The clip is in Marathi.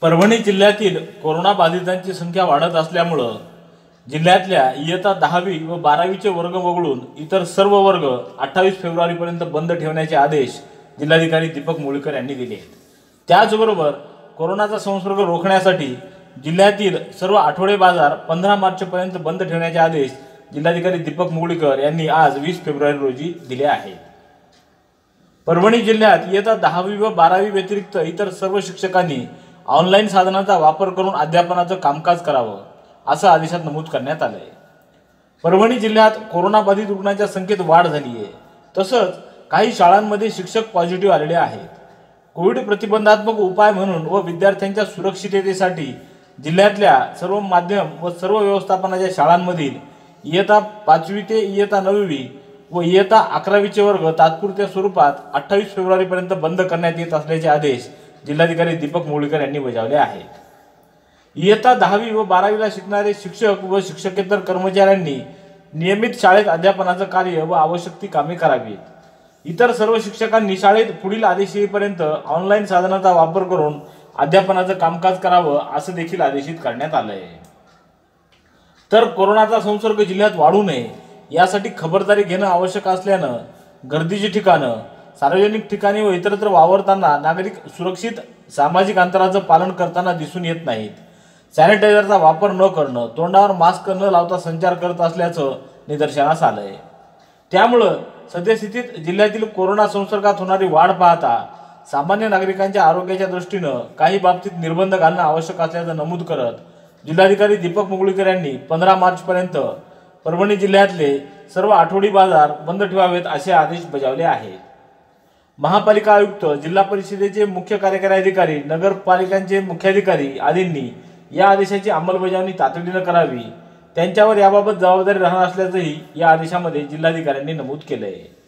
परभणी जिल्ह्यातील कोरोना बाधितांची संख्या वाढत असल्यामुळे जिल्ह्यातल्या इयत्ता 10वी व 12वीचे वर्ग वगळून इतर सर्व वर्ग 28 फेब्रुवारीपर्यंत बंद ठेवण्याचे आदेश जिल्हाधिकारी दीपक मुगळीकर यांनी दिले आहेत। त्याचबरोबर कोरोनाचा संसर्ग रोखण्यासाठी जिल्ह्यातील सर्व आठवडे बाजार 15 मार्चपर्यंत बंद ठेवण्याचे आदेश जिल्हाधिकारी दीपक मुगळीकर यांनी आज 20 फेब्रुवारी रोजी दिले आहेत। परभणी जिल्ह्यात इयत्ता 10वी व 12वी व्यतिरिक्त इतर सर्व शिक्षकांनी ऑनलाईन साधनांचा वापर करून अध्यापनाचं कामकाज करावं असं आदेशात नमूद करण्यात आलं आहे। परभणी जिल्ह्यात कोरोना बाधित रुग्णांच्या संख्येत वाढ झाली आहे। तसंच काही शाळांमध्ये शिक्षक पॉझिटिव्ह आलेले आहेत। कोविड प्रतिबंधात्मक उपाय म्हणून व विद्यार्थ्यांच्या सुरक्षिततेसाठी जिल्ह्यातल्या सर्व माध्यम व सर्व व्यवस्थापनाच्या शाळांमधील इयत्ता 5वी ते इयत्ता 9वी व इयत्ता 11वीचे वर्ग तात्पुरत्या स्वरूपात 28 फेब्रुवारीपर्यंत बंद करण्यात येत असल्याचे आदेश जिल्हाधिकारी दीपक मुगळीकर यांनी बजावले आहेत। इयत्ता 10वी व 12वीला शिकणारे शिक्षक व शिक्षकेतर कर्मचाऱ्यांनी नियमित शाळेत अध्यापनाचं कार्य व आवश्यक ती कामे करावीत। इतर सर्व शिक्षकांनी शाळेत पुढील आदेश येईपर्यंत ऑनलाईन साधनांचा वापर करून अध्यापनाचं कामकाज करावं असं देखील आदेशित करण्यात आलं आहे। तर कोरोनाचा संसर्ग जिल्ह्यात वाढू नये यासाठी खबरदारी घेणं आवश्यक असल्यानं गर्दीची ठिकाणं, सार्वजनिक ठिकाणी व इतरत्र वावरताना नागरिक सुरक्षित सामाजिक अंतराचं पालन करताना दिसून येत नाहीत। सॅनिटायझरचा वापर न करणं, तोंडावर मास्क न लावता संचार करत असल्याचं निदर्शनास आलं आहे। त्यामुळं सद्यस्थितीत जिल्ह्यातील कोरोना संसर्गात होणारी वाढ पाहता सामान्य नागरिकांच्या आरोग्याच्या दृष्टीनं काही बाबतीत निर्बंध घालणं आवश्यक असल्याचं नमूद करत जिल्हाधिकारी दीपक मुगळीकर यांनी 15 मार्चपर्यंत परभणी जिल्ह्यातले सर्व आठवडी बाजार बंद ठेवावेत असे आदेश बजावले आहेत। महापालिका आयुक्त, जिल्हा परिषदेचे मुख्य कार्यकारी अधिकारी, नगरपालिकांचे मुख्याधिकारी आदींनी या आदेशाची अंमलबजावणी तातडीनं करावी, त्यांच्यावर याबाबत जबाबदारी राहणार असल्याचंही या आदेशामध्ये जिल्हाधिकाऱ्यांनी नमूद केलं आहे।